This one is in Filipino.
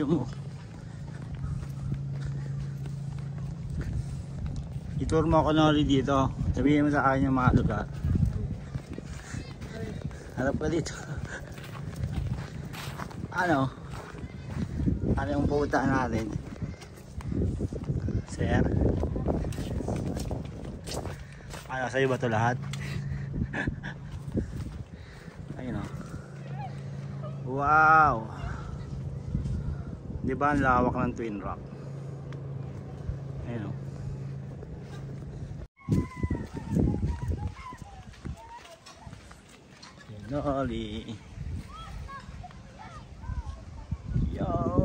mo. I-tour mo ako na ulit dito. Sabihin mo sa akin yung mga lugar. Harap ka dito. Ano yung pupuntahan natin? Sir? Ano, sa'yo ba ito lahat? Ayun o. Wow! Di ba ang lawak ng Twin Rock? Ayun o. Sinoli. Yo!